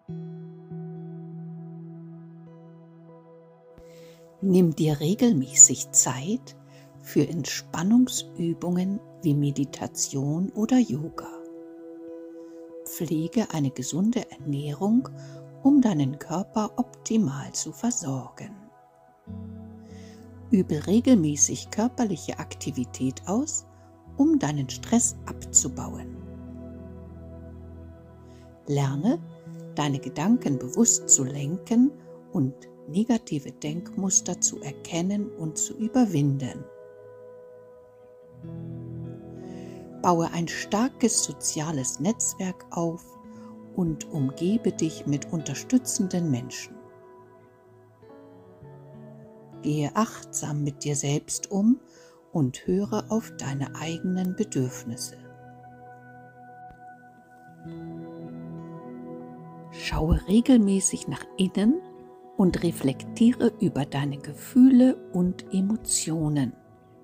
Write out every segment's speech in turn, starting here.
Nimm dir regelmäßig Zeit für Entspannungsübungen wie Meditation oder Yoga. Pflege eine gesunde Ernährung, um deinen Körper optimal zu versorgen. Übe regelmäßig körperliche Aktivität aus, um deinen Stress abzubauen. Lerne, deine Gedanken bewusst zu lenken und negative Denkmuster zu erkennen und zu überwinden. Baue ein starkes soziales Netzwerk auf und umgebe dich mit unterstützenden Menschen. Gehe achtsam mit dir selbst um und höre auf deine eigenen Bedürfnisse. Schaue regelmäßig nach innen und reflektiere über deine Gefühle und Emotionen.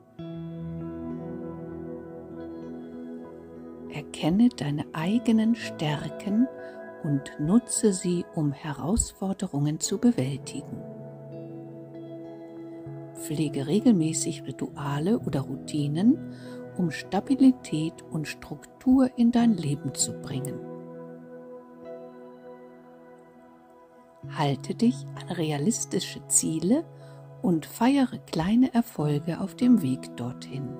Erkenne deine eigenen Stärken und nutze sie, um Herausforderungen zu bewältigen. Pflege regelmäßig Rituale oder Routinen, um Stabilität und Struktur in dein Leben zu bringen. Halte dich an realistische Ziele und feiere kleine Erfolge auf dem Weg dorthin.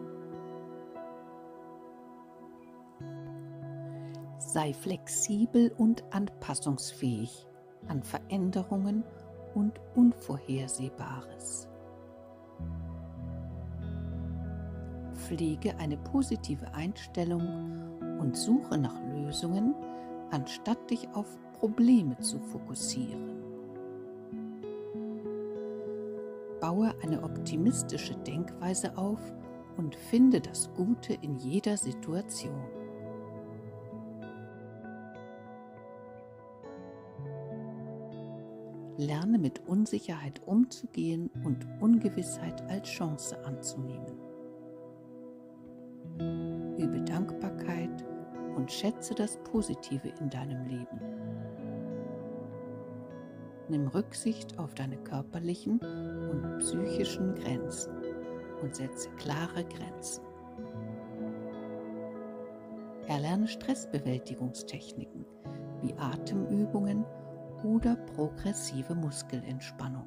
Sei flexibel und anpassungsfähig an Veränderungen und Unvorhersehbares. Pflege eine positive Einstellung und suche nach Lösungen, anstatt dich auf Probleme zu fokussieren. Baue eine optimistische Denkweise auf und finde das Gute in jeder Situation. Lerne mit Unsicherheit umzugehen und Ungewissheit als Chance anzunehmen. Übe Dankbarkeit und schätze das Positive in deinem Leben. Nimm Rücksicht auf deine körperlichen und psychischen Grenzen und setze klare Grenzen. Erlerne Stressbewältigungstechniken wie Atemübungen oder progressive Muskelentspannung.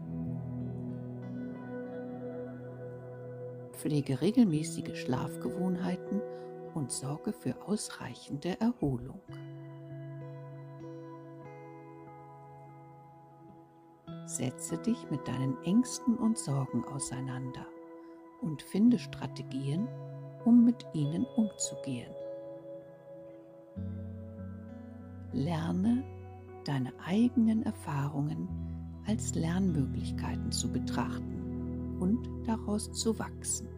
Pflege regelmäßige Schlafgewohnheiten und sorge für ausreichende Erholung. Setze dich mit deinen Ängsten und Sorgen auseinander und finde Strategien, um mit ihnen umzugehen. Lerne, deine eigenen Erfahrungen als Lernmöglichkeiten zu betrachten und daraus zu wachsen.